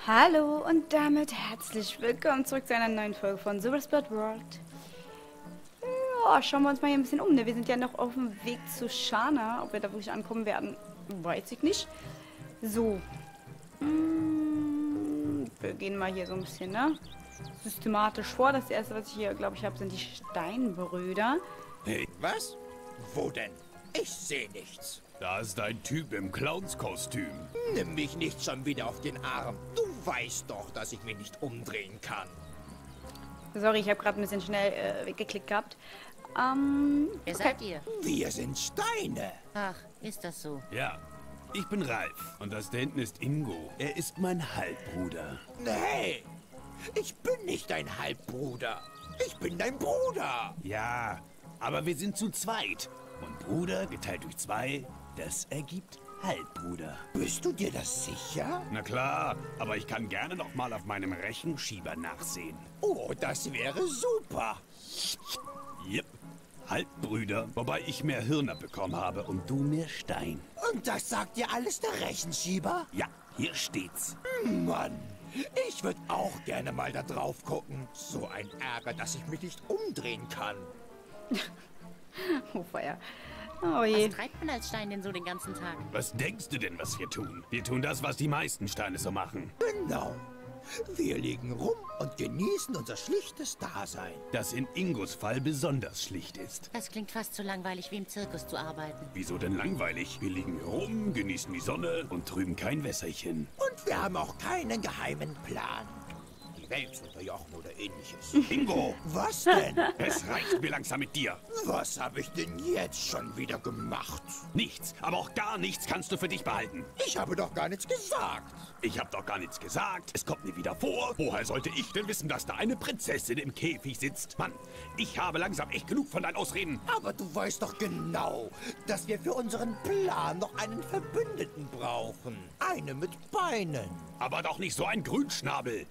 Hallo und damit herzlich willkommen zurück zu einer neuen Folge von Super Splat World. Ja, schauen wir uns mal hier ein bisschen um, ne? Wir sind ja noch auf dem Weg zu Shana. Ob wir da wirklich ankommen werden, weiß ich nicht. So. Wir gehen mal hier so ein bisschen, ne? Systematisch vor. Das erste, was ich hier, glaube ich, habe, sind die Steinbrüder. Hey, was? Wo denn? Ich sehe nichts. Da ist ein Typ im Clownskostüm. Nimm mich nicht schon wieder auf den Arm. Du weißt doch, dass ich mich nicht umdrehen kann. Sorry, ich habe gerade ein bisschen schnell weggeklickt gehabt. Wer seid ihr? Wir sind Steine. Ach, ist das so? Ja, ich bin Ralf. Und das da hinten ist Ingo. Er ist mein Halbbruder. Hey, ich bin nicht dein Halbbruder. Ich bin dein Bruder. Ja, aber wir sind zu zweit. Und Bruder geteilt durch 2, das ergibt Halbbruder. Bist du dir das sicher? Na klar, aber ich kann gerne noch mal auf meinem Rechenschieber nachsehen. Oh, das wäre super. Jep, Halbbrüder, wobei ich mehr Hirn abbekommen habe und du mehr Stein. Und das sagt dir alles der Rechenschieber? Ja, hier steht's. Mann, ich würde auch gerne mal da drauf gucken. So ein Ärger, dass ich mich nicht umdrehen kann. Oh, Feuer. Oh je. Was treibt man als Stein denn so den ganzen Tag? Was denkst du denn, was wir tun? Wir tun das, was die meisten Steine so machen. Genau. Wir liegen rum und genießen unser schlichtes Dasein. Das in Ingos Fall besonders schlicht ist. Das klingt fast so langweilig wie im Zirkus zu arbeiten. Wieso denn langweilig? Wir liegen hier rum, genießen die Sonne und trüben kein Wässerchen. Und wir haben auch keinen geheimen Plan. Die Welt zu unterjochen oder ähnliches. Ingo, Was denn? es reicht mir langsam mit dir. Was habe ich denn jetzt schon wieder gemacht? Nichts, aber auch gar nichts kannst du für dich behalten. Ich habe doch gar nichts gesagt. Ich habe doch gar nichts gesagt. Es kommt nie wieder vor. Woher sollte ich denn wissen, dass da eine Prinzessin im Käfig sitzt? Mann, ich habe langsam echt genug von deinen Ausreden. Aber du weißt doch genau, dass wir für unseren Plan noch einen Verbündeten brauchen. Eine mit Beinen. Aber doch nicht so ein Grünschnabel.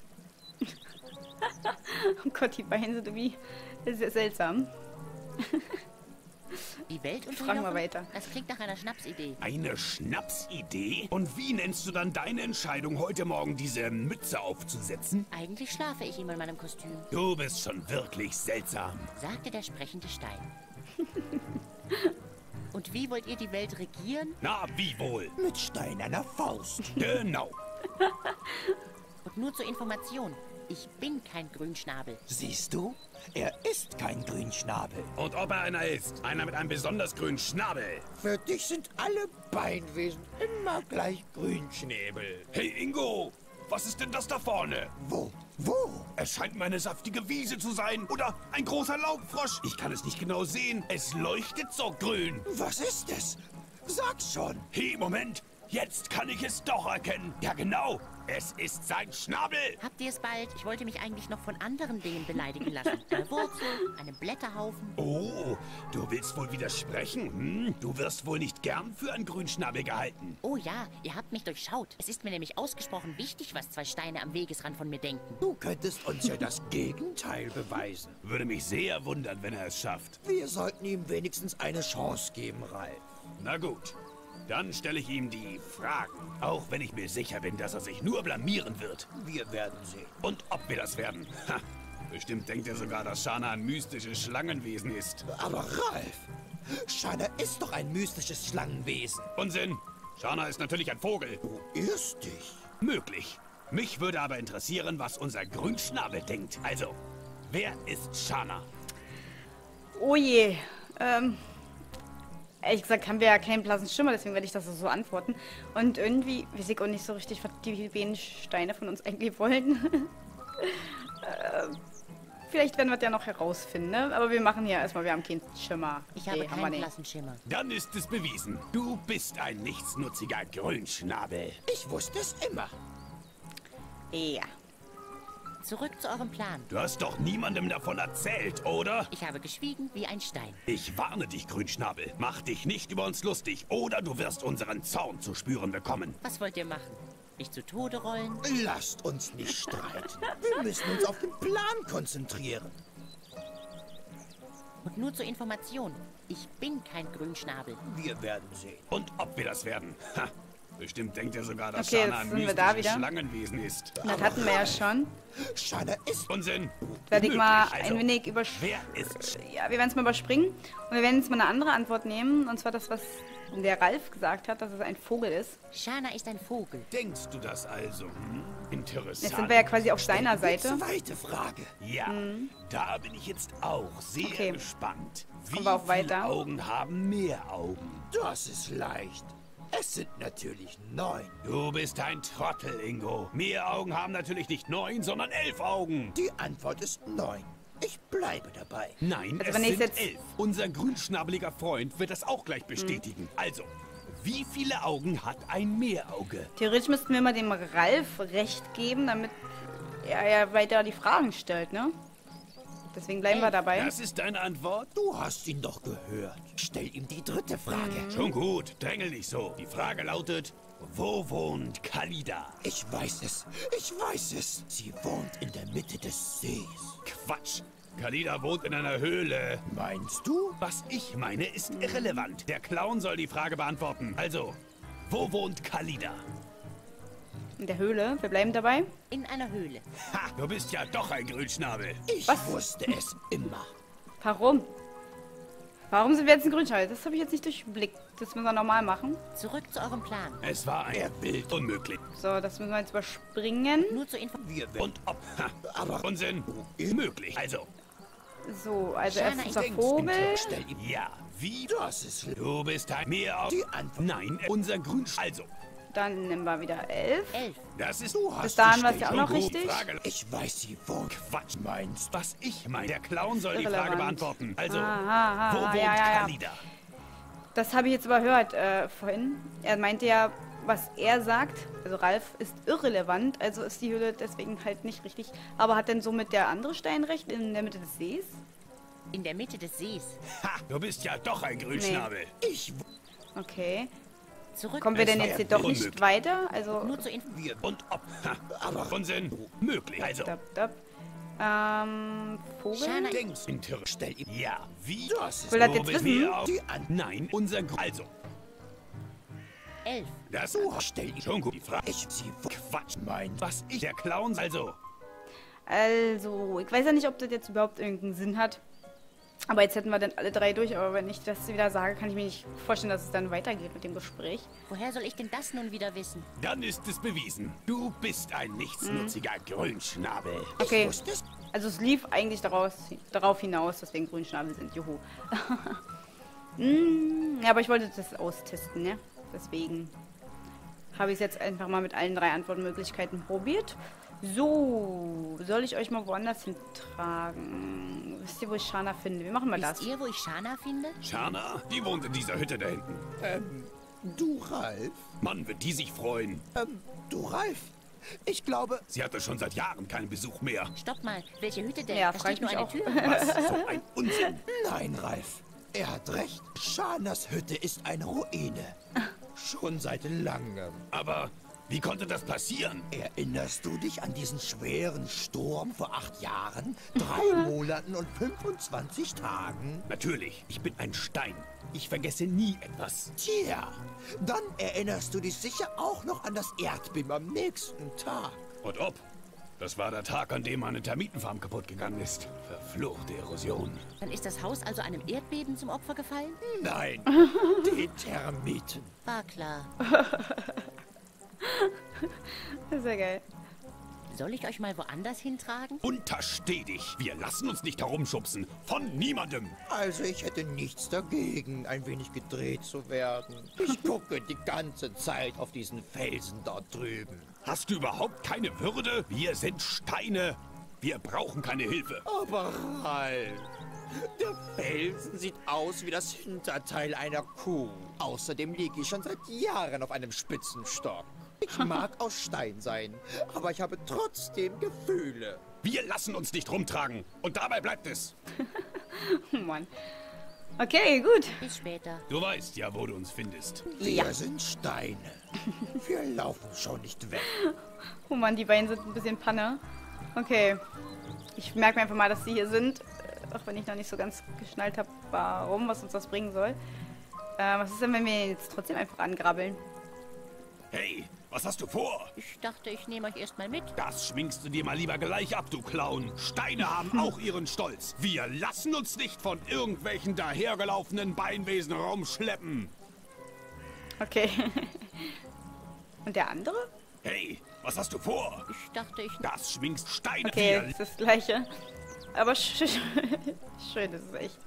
Oh Gott, die Beine sind irgendwie sehr seltsam. Die Welt Fragen wir weiter. Das klingt nach einer Schnapsidee. Eine Schnapsidee? Und wie nennst du dann deine Entscheidung, heute Morgen diese Mütze aufzusetzen? Eigentlich schlafe ich immer in meinem Kostüm, Du bist schon wirklich seltsam. sagte der sprechende Stein. Und wie wollt ihr die Welt regieren? Na, wie wohl? Mit steinerner Faust. Genau. Und nur zur Information, ich bin kein Grünschnabel. Siehst du? Er ist kein Grünschnabel. Und ob er einer ist? Einer mit einem besonders grünen Schnabel. Für dich sind alle Beinwesen immer gleich Grünschnäbel. Hey Ingo, was ist denn das da vorne? Wo? Wo? Es scheint meine saftige Wiese zu sein. Oder ein großer Laubfrosch. Ich kann es nicht genau sehen. Es leuchtet so grün. Was ist es? Sag's schon. Hey, Moment. Jetzt kann ich es doch erkennen. Ja, genau. Es ist sein Schnabel. Habt ihr es bald? Ich wollte mich eigentlich noch von anderen Dingen beleidigen lassen. Eine Wurzel, einem Blätterhaufen. Oh, du willst wohl widersprechen? Hm? Du wirst wohl nicht gern für einen Grünschnabel gehalten. Oh ja, ihr habt mich durchschaut. Es ist mir nämlich ausgesprochen wichtig, was 2 Steine am Wegesrand von mir denken. Du könntest uns ja das Gegenteil beweisen. Würde mich sehr wundern, wenn er es schafft. Wir sollten ihm wenigstens eine Chance geben, Ralf. Na gut. Dann stelle ich ihm die Fragen. Auch wenn ich mir sicher bin, dass er sich nur blamieren wird. Wir werden sehen. Und ob wir das werden. Ha, bestimmt denkt er sogar, dass Shana ein mystisches Schlangenwesen ist. Aber Ralf, Shana ist doch ein mystisches Schlangenwesen. Unsinn. Shana ist natürlich ein Vogel. Du irrst dich. Möglich. Mich würde aber interessieren, was unser Grünschnabel denkt. Also, wer ist Shana? Oh je. Ehrlich gesagt haben wir ja keinen blassen Schimmer, deswegen werde ich das so antworten. Und irgendwie weiß ich auch nicht so richtig, was die Steine von uns eigentlich wollen. Vielleicht werden wir es ja noch herausfinden, ne? Aber wir machen ja erstmal, wir haben keinen Schimmer. Ich habe Nee, haben wir keinen nicht. blassen Schimmer. Dann ist es bewiesen. Du bist ein nichtsnutziger Grünschnabel. Ich wusste es immer. Ja. Zurück zu eurem Plan. Du hast doch niemandem davon erzählt, oder? Ich habe geschwiegen wie ein Stein. Ich warne dich, Grünschnabel. Mach dich nicht über uns lustig, oder du wirst unseren Zorn zu spüren bekommen. Was wollt ihr machen? Mich zu Tode rollen? Lasst uns nicht streiten. Wir müssen uns auf den Plan konzentrieren. Und nur zur Information, ich bin kein Grünschnabel. Wir werden sehen. Und ob wir das werden. Ha. Bestimmt denkt er sogar, dass Okay, Shana jetzt ein sind wir da mystisches wieder. Schlangenwesen ist. Das hatten wir ja schon. Shana ist... Unsinn. Werde ich mal Unmöglich. ein wenig überspringen. Wer ist... Ja, wir werden es mal überspringen. Und wir werden jetzt mal eine andere Antwort nehmen. Und zwar das, was der Ralf gesagt hat, dass es ein Vogel ist. Shana ist ein Vogel. Denkst du das also? Interessant. Jetzt sind wir ja quasi auf seiner Seite. Zweite Frage. Ja, da bin ich jetzt auch sehr Okay. gespannt. Wie kommen wir auch viele weiter. Augen haben mehr Augen? Das ist leicht. Es sind natürlich 9. Du bist ein Trottel, Ingo. Mehr Augen haben natürlich nicht 9, sondern 11 Augen. Die Antwort ist 9. Ich bleibe dabei. Nein, Also es wenn ich sind jetzt- 11. Unser grünschnabeliger Freund wird das auch gleich bestätigen. Also, wie viele Augen hat ein Meerauge? Theoretisch müssten wir mal dem Ralf recht geben, damit er ja weiter die Fragen stellt, ne? Deswegen bleiben wir dabei. Das ist deine Antwort? Du hast ihn doch gehört. Stell ihm die dritte Frage. Schon gut, drängel nicht so. Die Frage lautet, wo wohnt Kalida? Ich weiß es. Ich weiß es. Sie wohnt in der Mitte des Sees. Quatsch. Kalida wohnt in einer Höhle. Meinst du? Was ich meine, ist irrelevant. Der Clown soll die Frage beantworten. Also, wo wohnt Kalida? In der Höhle. Wir bleiben dabei. In einer Höhle. Ha, du bist ja doch ein Grünschnabel. Ich wusste es immer. Warum? Warum sind wir jetzt in Grünschnabel? Das habe ich jetzt nicht durchblickt. Das müssen wir nochmal machen. Zurück zu eurem Plan. Es war ein Bild unmöglich. So, das müssen wir jetzt überspringen. Nur zur Information. Wir werden... Und ob. Ha, Aber- Unsinn. Möglich. Also, So, also Shana, erst ich unser denk's, Vogel. Stell ihm... ja, wie? Das ist... Du bist ein Meerauge. Die Antwort... Nein, unser Grünschnabel. Also, Dann nehmen wir wieder 11. 11. das ist Du hast Bis dahin war es gestellt. ja auch schon noch gut. richtig. Frage. Ich weiß, sie wohnt... Quatsch. Meinst Was ich meine. Der Clown soll die Irrelevant. Frage beantworten. Also, Aha, wo wohnt ja, ja. Kalida? Das habe ich jetzt überhört vorhin. Er meinte ja, was er sagt, also Ralf, ist irrelevant. Also ist die Höhle deswegen halt nicht richtig. Aber hat denn somit der andere Stein recht in der Mitte des Sees? In der Mitte des Sees. Ha, du bist ja doch ein Grünschnabel. ich... Okay. Zurück. Kommen wir Es denn war jetzt hier doch unmöglich. nicht weiter? Also... Nur zur Information. Und ob. Ha, Aber- Unsinn. Möglich. Also, Vogel? Shana, Denkst Inter. Stell ihm... Ja, wie? Das ist... Will er Du jetzt bist wissen? Meerauge. Die Antwort... Nein, unser Also, 11. das Du hast... Stell ihm... schon gut. Die Frage. Sie wohnt... Quatsch. Meinst... Was ich. Der Clown. Also, Also, ich weiß ja nicht, ob das jetzt überhaupt irgendeinen Sinn hat. Aber jetzt hätten wir dann alle drei durch. Aber wenn ich das wieder sage, kann ich mir nicht vorstellen, dass es dann weitergeht mit dem Gespräch. Woher soll ich denn das nun wieder wissen? dann ist es bewiesen. Du bist ein nichtsnutziger Grünschnabel. Okay, Ich wusste es. also es lief eigentlich darauf hinaus, dass wir ein Grünschnabel sind. Juhu. Ja, aber ich wollte das austesten, ne? Deswegen habe ich es jetzt einfach mal mit allen drei Antwortmöglichkeiten probiert. So, soll ich euch mal woanders hintragen? Wisst ihr, wo ich Shana finde? Wie machen wir das? Wisst ihr, wo ich Shana finde? Shana, die wohnt in dieser Hütte da hinten. Du, Ralf? Mann, wird die sich freuen. Du, Ralf? Ich glaube... Sie hatte schon seit Jahren keinen Besuch mehr. Stopp mal. Welche Hütte denn? Ja, da frag steht nur ich eine mich Tür. Was? So ein Unsinn. Nein, Ralf. Er hat recht. Shanas Hütte ist eine Ruine. Schon seit langem. Aber wie konnte das passieren? Erinnerst du dich an diesen schweren Sturm vor 8 Jahren, 3 Monaten und 25 Tagen? Natürlich, ich bin ein Stein. Ich vergesse nie etwas. Tja, dann erinnerst du dich sicher auch noch an das Erdbeben am nächsten Tag. Und ob? Das war der Tag, an dem meine Termitenfarm kaputt gegangen ist. Verfluchte Erosion. Dann ist das Haus also einem Erdbeben zum Opfer gefallen? Nein, die Termiten. War klar. Das ist ja geil. Soll ich euch mal woanders hintragen? Untersteh dich. Wir lassen uns nicht herumschubsen. Von niemandem. Also ich hätte nichts dagegen, ein wenig gedreht zu werden. Ich gucke die ganze Zeit auf diesen Felsen dort drüben. Hast du überhaupt keine Würde? Wir sind Steine. Wir brauchen keine Hilfe. Aber Ralf, der Felsen sieht aus wie das Hinterteil einer Kuh. Außerdem liege ich schon seit Jahren auf einem Spitzenstock. Ich mag aus Stein sein, aber ich habe trotzdem Gefühle. Wir lassen uns nicht rumtragen. Und dabei bleibt es. Oh Mann. Okay, gut. Bis später. Du weißt ja, wo du uns findest. Wir sind Steine. Wir laufen schon nicht weg. Oh Mann, die beiden sind ein bisschen Panne. Okay. Ich merke mir einfach mal, dass sie hier sind. Auch wenn ich noch nicht so ganz geschnallt habe, warum, was uns das bringen soll. Was ist denn, wenn wir ihn jetzt trotzdem einfach angrabbeln? Hey, was hast du vor? Ich dachte, ich nehme euch erstmal mit. Das schminkst du dir mal lieber gleich ab, du Clown. Steine haben auch ihren Stolz. Wir lassen uns nicht von irgendwelchen dahergelaufenen Beinwesen rumschleppen. Okay. Und der andere? Hey, was hast du vor? Ich dachte, ich... Das schminkst Steine. Okay, Wir das ist das Gleiche. Aber schön ist es echt.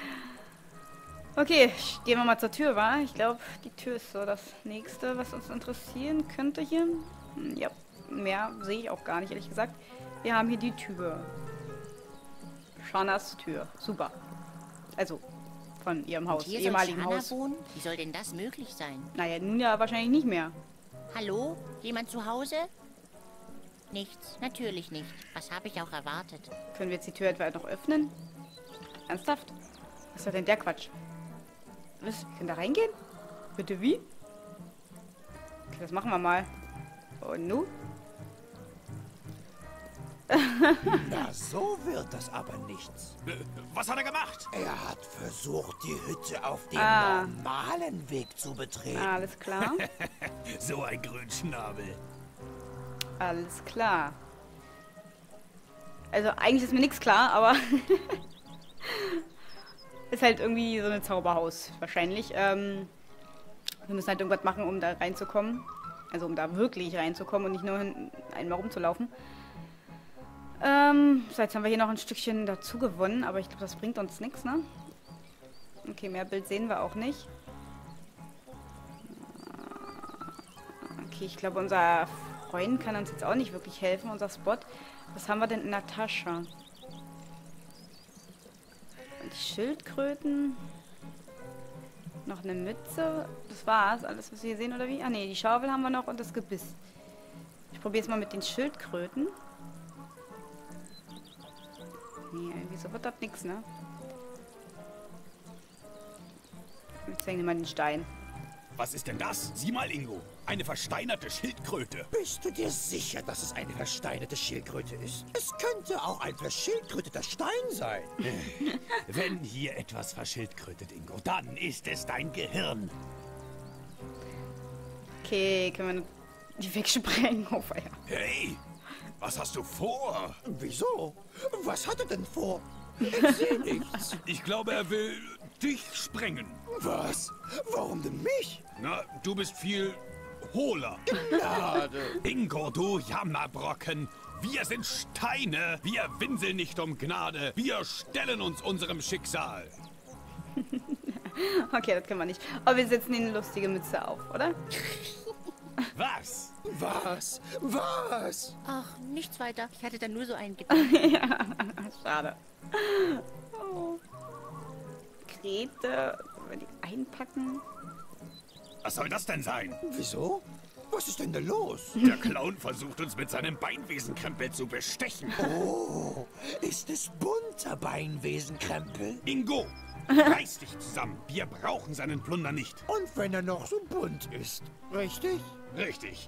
Okay, gehen wir mal zur Tür, wa? Ich glaube, die Tür ist so das Nächste, was uns interessieren könnte hier. Ja, mehr sehe ich auch gar nicht, ehrlich gesagt. Wir haben hier die Tür. Shanas Tür. Super. Also, von ihrem Haus, Hier soll ehemaligen Shana Haus. wohnen? Wie soll denn das möglich sein? Naja, nun ja wahrscheinlich nicht mehr. Hallo? Jemand zu Hause? Nichts. Natürlich nicht. Was habe ich auch erwartet? Können wir jetzt die Tür etwa noch öffnen? Ernsthaft? Was ist denn der Quatsch? Was? Wir können da reingehen? Bitte wie? Okay, das machen wir mal. Und nu? Na, so wird das aber nichts. Was hat er gemacht? Er hat versucht, die Hütte auf dem Ah. normalen Weg zu betreten. Alles klar. So ein Grünschnabel. Alles klar. Also eigentlich ist mir nichts klar, aber ist halt irgendwie so ein Zauberhaus wahrscheinlich. Wir müssen halt irgendwas machen, um da reinzukommen. Also um da wirklich reinzukommen und nicht nur einmal rumzulaufen. So, jetzt haben wir hier noch ein Stückchen dazu gewonnen, aber ich glaube, das bringt uns nichts, ne? Okay, mehr Bild sehen wir auch nicht. Okay, ich glaube, unser Freund kann uns jetzt auch nicht wirklich helfen, unser Spot. Was haben wir denn in der Tasche? Und die Schildkröten. Noch eine Mütze. Das war's. Alles, was wir hier sehen, oder wie? Ah, ne, die Schaufel haben wir noch und das Gebiss. Ich probiere es mal mit den Schildkröten. Nee, irgendwie so wird das nix, ne? Jetzt hängen wir mal den Stein. Was ist denn das? Sieh mal, Ingo. Eine versteinerte Schildkröte. Bist du dir sicher, dass es eine versteinerte Schildkröte ist? Es könnte auch ein verschildkröteter Stein sein. Wenn hier etwas verschildkrötet, Ingo, dann ist es dein Gehirn. Okay, können wir die wegsprengen? Oh, ja. Hey, was hast du vor? Wieso? Was hat er denn vor? Ich sehe nichts. Ich glaube, er will dich sprengen. Was? Warum denn mich? Na, du bist viel hohler. Gnade. Ingo, du Jammerbrocken. Wir sind Steine. Wir winseln nicht um Gnade. Wir stellen uns unserem Schicksal. Okay, das können wir nicht. Aber wir setzen ihnen eine lustige Mütze auf, oder? Was? Was? Was? Ach, nichts weiter. Ich hatte da nur so einen Gedanken. Schade. Oh. Krete. Wollen wir die einpacken? Was soll das denn sein? Wieso? Was ist denn da los? Der Clown versucht uns mit seinem Beinwesenkrempel zu bestechen. Oh, ist es bunter Beinwesenkrempel? Ingo, reiß dich zusammen. Wir brauchen seinen Plunder nicht. Und wenn er noch so bunt ist, richtig? Richtig.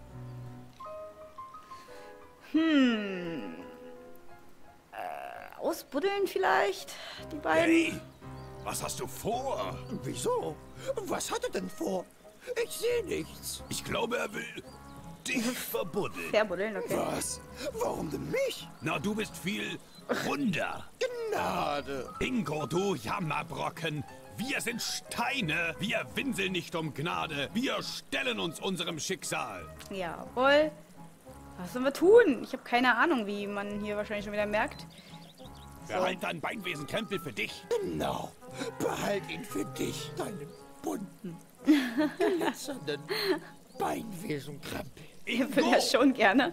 Ausbuddeln vielleicht? Die beiden? Hey, was hast du vor? Wieso? Was hat er denn vor? Ich sehe nichts. Ich glaube, er will dich verbuddeln. Verbuddeln, okay. Was? Warum denn mich? Na, du bist viel runder. Gnade. Ingo, du Jammerbrocken. Wir sind Steine. Wir winseln nicht um Gnade. Wir stellen uns unserem Schicksal. Jawohl. Was sollen wir tun? Ich habe keine Ahnung, wie man hier wahrscheinlich schon wieder merkt. Behalt deinen Beinwesenkrempel für dich. Genau. Behalt ihn für dich, deinen bunten, glitzernden Beinwesenkrempel. Ich würde ja schon gerne.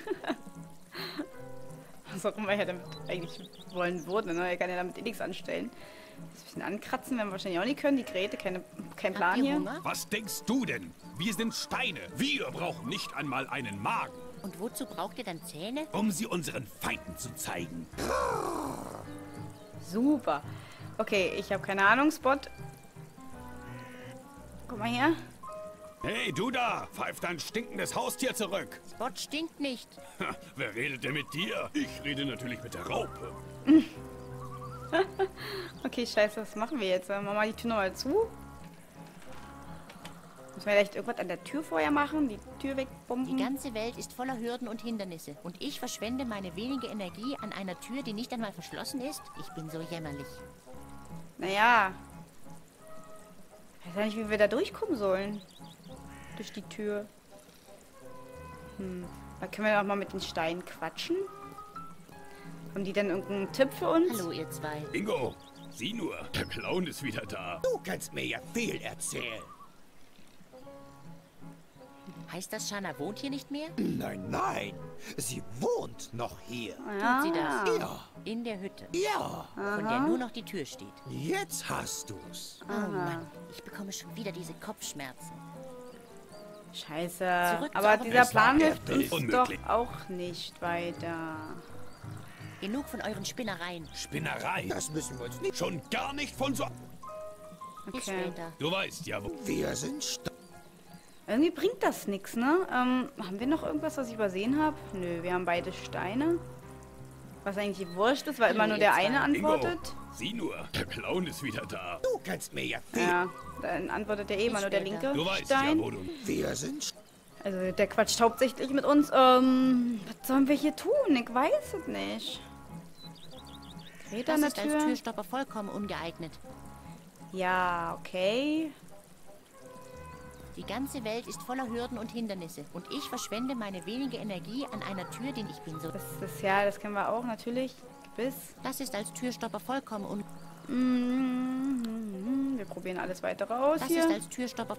Was auch immer er damit eigentlich wollen würde. Ne? Er kann ja damit eh nichts anstellen. Das ein bisschen ankratzen werden wir wahrscheinlich auch nicht können. Die Geräte, kein Plan Habt ihr hier. Hunger? Was denkst du denn? Wir sind Steine. Wir brauchen nicht einmal einen Magen, Und wozu braucht ihr dann Zähne? um sie unseren Feinden zu zeigen. Super. Okay, ich habe keine Ahnung, Spot. Guck mal her. Hey, du da! Pfeif dein stinkendes Haustier zurück! Spot stinkt nicht. Ha, wer redet denn mit dir? Ich rede natürlich mit der Raupe. Okay, scheiße, was machen wir jetzt? Machen wir mal die Tür nochmal zu? Muss man vielleicht irgendwas an der Tür vorher machen? Die Tür Die wegbomben? ganze Welt ist voller Hürden und Hindernisse. Und ich verschwende meine wenige Energie an einer Tür, die nicht einmal verschlossen ist? Ich bin so jämmerlich. Naja. Ich weiß ja nicht, wie wir da durchkommen sollen. Durch die Tür. Da können wir doch mal mit den Steinen quatschen. Haben die dann irgendeinen Tipp für uns? Hallo, ihr zwei. Ingo, sieh nur, der Clown ist wieder da. Du kannst mir ja viel erzählen. Heißt das, Shana wohnt hier nicht mehr? Nein, nein. Sie wohnt noch hier. Ja. Tut sie das? Ja, In der Hütte, ja. von der nur noch die Tür steht. Jetzt hast du's. Oh Mann, ich bekomme schon wieder diese Kopfschmerzen. Scheiße. Zurück Aber zur dieser Es war Plan hilft uns unmöglich. doch auch nicht weiter. Genug von euren Spinnereien. Spinnerei. Das müssen wir uns nicht. Schon gar nicht von so... Bis Okay. später. Du weißt ja, wo... Wir sind Irgendwie bringt das nichts, ne? Haben wir noch irgendwas, was ich übersehen habe? Nö, wir haben beide Steine. Was eigentlich wurscht ist, weil Hallo, immer nur ihr der zwei. eine antwortet. Ingo, sieh nur, der Clown ist wieder da. Du kannst mir ja viel. Ja, dann antwortet ja eh immer nur der linke Du weißt Stein. ja, wo du... Wir sind Also der quatscht hauptsächlich mit uns. Was sollen wir hier tun? Ich weiß es nicht. Greta an Das der ist als Tür. Türstopper vollkommen ungeeignet. Ja, okay. Die ganze Welt ist voller Hürden und Hindernisse. Und ich verschwende meine wenige Energie an einer Tür, den ich bin so... Das ist ja, das kennen wir auch natürlich. Gebiss. Das ist als Türstopper vollkommen un... Wir probieren alles weitere aus Das hier. ist als Türstopper...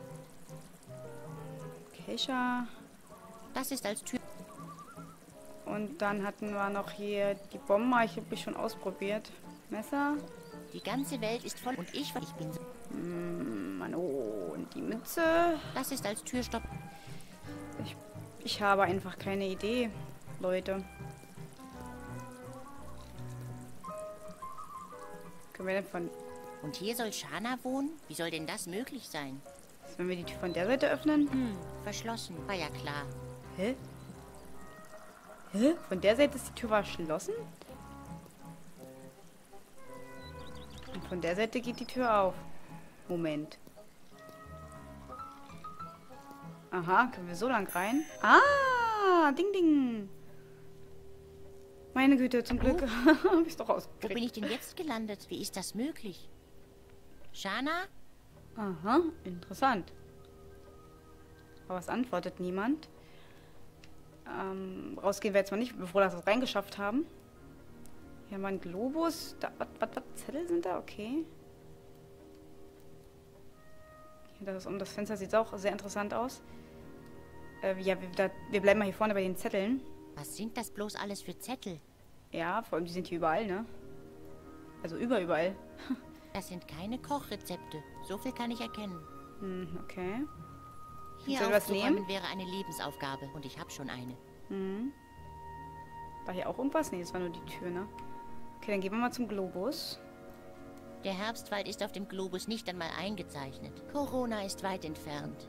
Keisha. Das ist als Tür... Und dann hatten wir noch hier die Bombe. Ich habe mich schon ausprobiert. Messer. Die ganze Welt ist voll... Und ich bin so... Mann, oh, und die Mütze. Das ist als Türstopper... Ich habe einfach keine Idee, Leute. Können wir denn von... Und hier soll Shana wohnen? Wie soll denn das möglich sein? Wenn wir die Tür von der Seite öffnen? Verschlossen. War ja klar. Hä? Hä? Von der Seite ist die Tür verschlossen? Und von der Seite geht die Tür auf. Moment. Aha, können wir so lang rein? Ah, ding, ding. Meine Güte, zum Glück habe ich es doch Wo rausgekriegt. bin ich denn jetzt gelandet? Wie ist das möglich? Shana? Aha, interessant. Aber was antwortet niemand? Rausgehen wir jetzt mal nicht, bevor wir das reingeschafft haben. Hier haben wir einen Globus. Da, was, Zettel sind da? Okay. Hier, das ist um das Fenster sieht auch sehr interessant aus. Ja, wir bleiben mal hier vorne bei den Zetteln. Was sind das bloß alles für Zettel? Ja, vor allem die sind hier überall, ne? Also überall. Das sind keine Kochrezepte. So viel kann ich erkennen. Okay. Hier Soll ich was aufzuräumen nehmen? wäre eine Lebensaufgabe. Und ich habe schon eine. War hier auch irgendwas? Nee, das war nur die Tür, ne? Okay, dann gehen wir mal zum Globus. Der Herbstwald ist auf dem Globus nicht einmal eingezeichnet. Corona ist weit entfernt.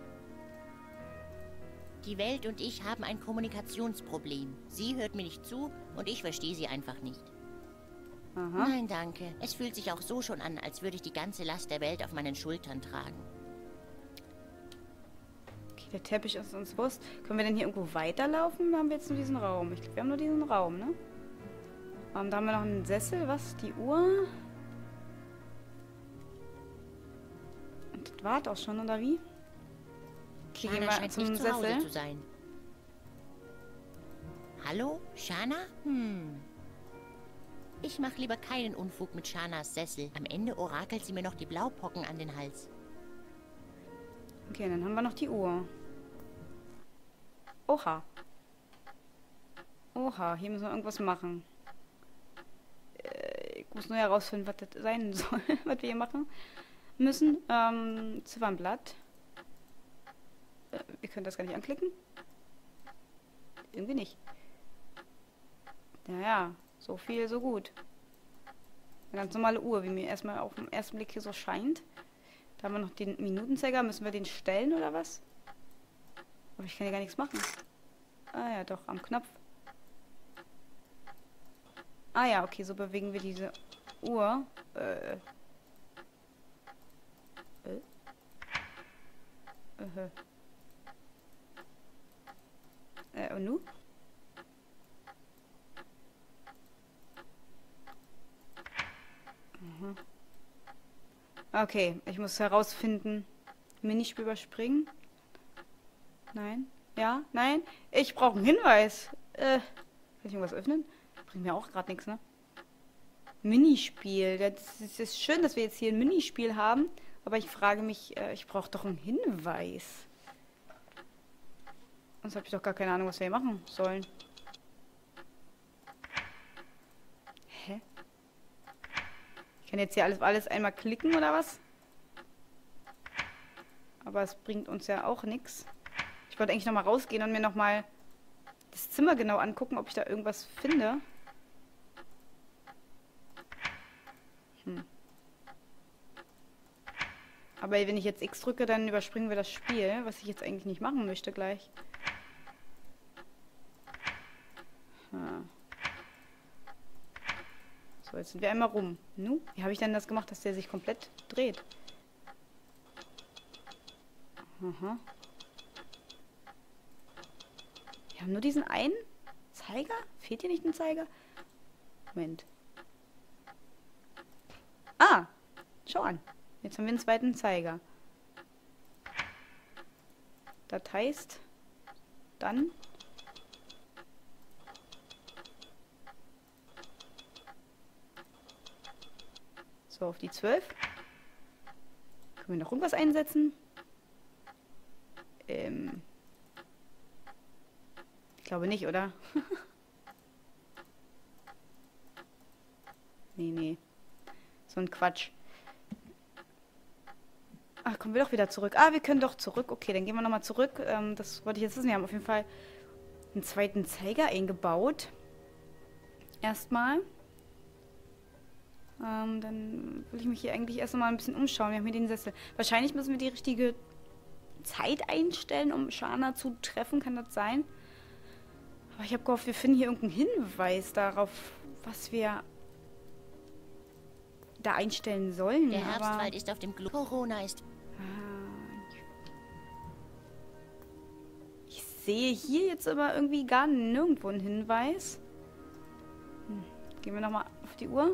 Die Welt und ich haben ein Kommunikationsproblem. Sie hört mir nicht zu und ich verstehe sie einfach nicht. Aha. Nein, danke. Es fühlt sich auch so schon an, als würde ich die ganze Last der Welt auf meinen Schultern tragen. Okay, der Teppich ist uns bewusst. Können wir denn hier irgendwo weiterlaufen? Oder haben wir jetzt nur diesen Raum? Ich glaube, wir haben nur diesen Raum, ne? Da haben wir noch einen Sessel. Was? Die Uhr? Und das war's auch schon, oder wie? Okay, gehen Shana wir scheint zum nicht zu Hause Sessel. zu sein. Hallo, Shana? Ich mache lieber keinen Unfug mit Shanas Sessel. Am Ende orakelt sie mir noch die Blaupocken an den Hals. Okay, dann haben wir noch die Uhr. Oha. Oha, hier müssen wir irgendwas machen. Ich muss nur herausfinden, was das sein soll, was wir hier machen müssen. Ziffernblatt. Wir können das gar nicht anklicken. Irgendwie nicht. Naja, so viel, so gut. Eine ganz normale Uhr, wie mir erstmal auf den ersten Blick hier so scheint. Da haben wir noch den Minutenzeiger. Müssen wir den stellen oder was? Aber ich kann ja gar nichts machen. Ah ja, doch, am Knopf. Ah ja, okay, so bewegen wir diese Uhr. Und nu? Okay, ich muss herausfinden. Minispiel überspringen. Nein. Ja, nein. Ich brauche einen Hinweis. Kann ich irgendwas öffnen? Bringt mir auch gerade nichts, ne? Minispiel. Das ist schön, dass wir jetzt hier ein Minispiel haben. Aber ich frage mich, ich brauche doch einen Hinweis. Sonst habe ich doch gar keine Ahnung, was wir hier machen sollen. Hä? Ich kann jetzt hier alles einmal klicken, oder was? Aber es bringt uns ja auch nichts. Ich wollte eigentlich nochmal rausgehen und mir nochmal das Zimmer genau angucken, ob ich da irgendwas finde. Aber wenn ich jetzt X drücke, dann überspringen wir das Spiel, was ich jetzt eigentlich nicht machen möchte gleich. So, jetzt sind wir einmal rum. Nu, wie habe ich denn das gemacht, dass der sich komplett dreht? Aha. Wir haben nur diesen einen Zeiger? Fehlt hier nicht ein Zeiger? Moment. Ah, schau an. Jetzt haben wir einen zweiten Zeiger. Das heißt, dann... So, auf die 12. Können wir noch irgendwas einsetzen? Ich glaube nicht, oder? Nee. So ein Quatsch. Ach, kommen wir doch wieder zurück. Ah, wir können doch zurück. Okay, dann gehen wir nochmal zurück. Das wollte ich jetzt wissen. Wir haben auf jeden Fall einen zweiten Zeiger eingebaut. Erstmal. Dann will ich mich hier eigentlich erst mal ein bisschen umschauen. Wir haben hier den Sessel. Wahrscheinlich müssen wir die richtige Zeit einstellen, um Shana zu treffen. Kann das sein? Aber ich habe gehofft, wir finden hier irgendeinen Hinweis darauf, was wir da einstellen sollen. Der Herbstwald ist auf dem Globus. Corona ist... Ich sehe hier jetzt aber irgendwie gar nirgendwo einen Hinweis. Gehen wir nochmal auf die Uhr.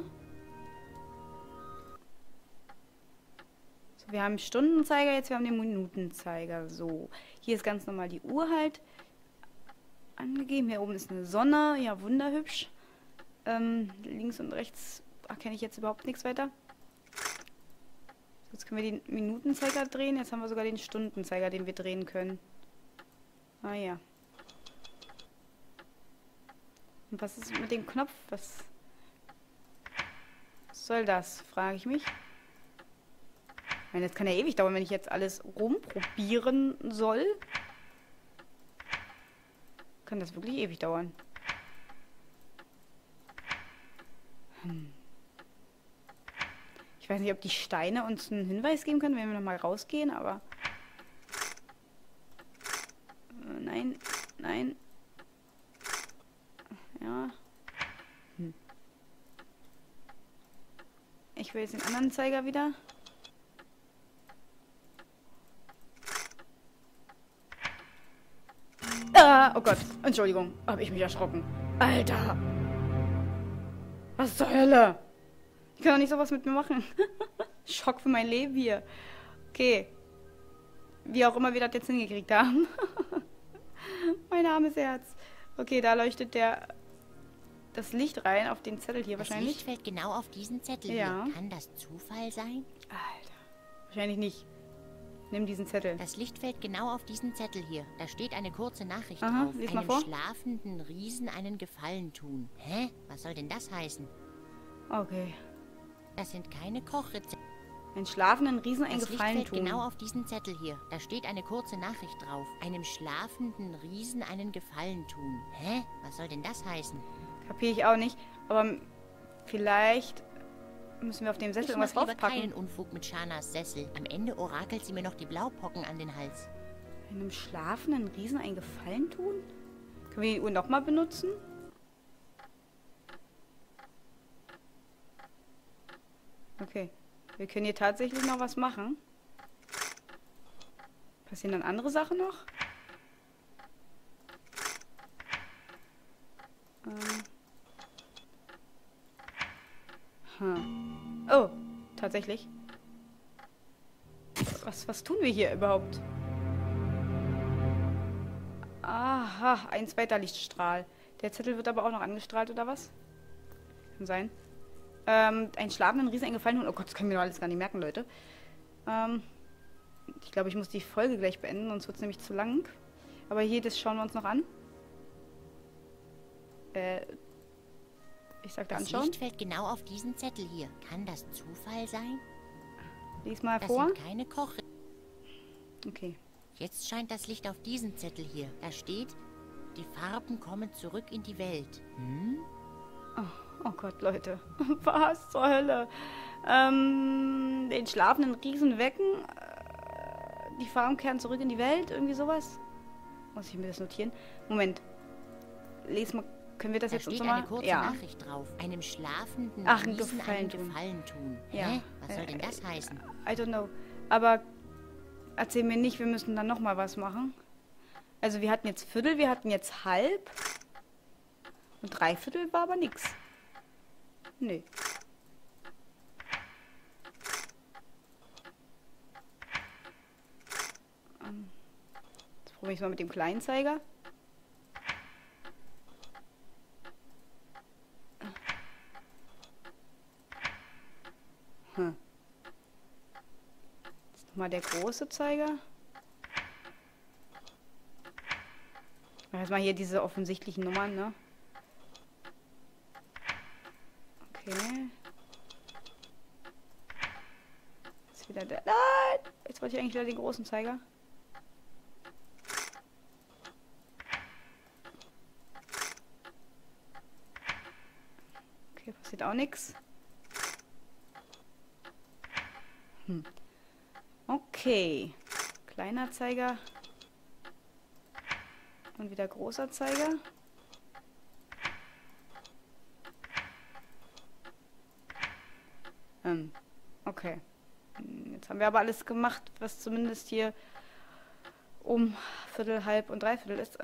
So, wir haben einen Stundenzeiger, jetzt wir haben den Minutenzeiger. So, hier ist ganz normal die Uhr halt angegeben. Hier oben ist eine Sonne. Ja, wunderhübsch. Links und rechts erkenne ich jetzt überhaupt nichts weiter. Jetzt können wir den Minutenzeiger drehen. Jetzt haben wir sogar den Stundenzeiger, den wir drehen können. Ah ja. Und was ist mit dem Knopf? Was soll das? Frage ich mich. Ich meine, das kann ja ewig dauern, wenn ich jetzt alles rumprobieren soll. Kann das wirklich ewig dauern. Ich weiß nicht, ob die Steine uns einen Hinweis geben können, wenn wir nochmal rausgehen, aber... Nein, nein. Ja. Ich will jetzt den anderen Zeiger wieder. Ah, oh Gott, Entschuldigung, habe ich mich erschrocken. Alter! Was zur Hölle? Ich kann doch nicht sowas mit mir machen. Schock für mein Leben hier. Okay. Wie auch immer wir das jetzt hingekriegt haben. Mein armes Herz. Okay, da leuchtet das Licht rein auf den Zettel hier wahrscheinlich. Das Licht fällt genau auf diesen Zettel Ja. hier. Kann das Zufall sein? Alter. Wahrscheinlich nicht. Nimm diesen Zettel. Das Licht fällt genau auf diesen Zettel hier. Da steht eine kurze Nachricht Aha, drauf. lies mal Einem vor. schlafenden Riesen einen Gefallen tun. Hä? Was soll denn das heißen? Okay. Das sind keine Kochrezepte. Einen schlafenden Riesen einen Das Licht Gefallen fällt tun. genau auf diesen Zettel hier. Da steht eine kurze Nachricht drauf. Einem schlafenden Riesen einen Gefallen tun. Hä? Was soll denn das heißen? Kapiere ich auch nicht. Aber vielleicht müssen wir auf dem Sessel Ich irgendwas mach lieber draufpacken. keinen Unfug mit Shanas Sessel. Am Ende orakelt sie mir noch die Blaupocken an den Hals. Einem schlafenden Riesen einen Gefallen tun? Können wir die Uhr nochmal benutzen? Okay. Wir können hier tatsächlich noch was machen. Passieren dann andere Sachen noch? Oh, tatsächlich. Was tun wir hier überhaupt? Aha, ein zweiter Lichtstrahl. Der Zettel wird aber auch noch angestrahlt, oder was? Kann sein. Ein schlafenden Riesen eingefallen. Oh Gott, das kann ich mir doch alles gar nicht merken, Leute. Ich glaube, ich muss die Folge gleich beenden, sonst wird es nämlich zu lang. Aber hier, das schauen wir uns noch an. Ich sagte anschauen. Das Licht fällt genau auf diesen Zettel hier. Kann das Zufall sein? Lies mal Das vor. sind keine Koch... Okay. Jetzt scheint das Licht auf diesen Zettel hier. Da steht, die Farben kommen zurück in die Welt. Hm? Oh Gott, Leute. Was zur Hölle? Den schlafenden Riesen wecken. Die Farben kehren zurück in die Welt. Irgendwie sowas. Muss ich mir das notieren? Moment. Les mal. Können wir das Da jetzt uns steht nochmal? eine kurze Ja. Nachricht drauf. Einem schlafenden Ach, einen Riesen einen Gefallen tun. Gefallen tun. Ja. Hä? Was soll denn das heißen? I don't know. Aber erzähl mir nicht, wir müssen dann nochmal was machen. Also wir hatten jetzt Viertel, wir hatten jetzt halb. Und Dreiviertel war aber nix. Nee. Jetzt probiere ich es mal mit dem kleinen Zeiger. Jetzt nochmal der große Zeiger. Erstmal hier diese offensichtlichen Nummern, ne? Okay. Jetzt wieder der... Nein! Jetzt wollte ich eigentlich wieder den großen Zeiger. Okay, passiert auch nichts. Okay. Kleiner Zeiger. Und wieder großer Zeiger. Okay. Jetzt haben wir aber alles gemacht, was zumindest hier um Viertel, halb und Dreiviertel ist.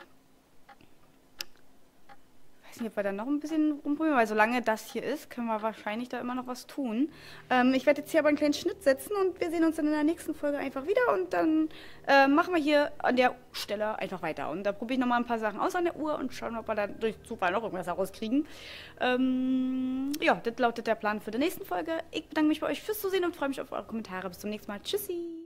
Weiß nicht, ob wir da noch ein bisschen rumprobieren, weil solange das hier ist, können wir wahrscheinlich da immer noch was tun. Ich werde jetzt hier aber einen kleinen Schnitt setzen und wir sehen uns dann in der nächsten Folge einfach wieder und dann machen wir hier an der Stelle einfach weiter. Und da probiere ich nochmal ein paar Sachen aus an der Uhr und schauen, ob wir da durch Zufall noch irgendwas herauskriegen. Ja, das lautet der Plan für die nächste Folge. Ich bedanke mich bei euch fürs Zusehen und freue mich auf eure Kommentare. Bis zum nächsten Mal. Tschüssi!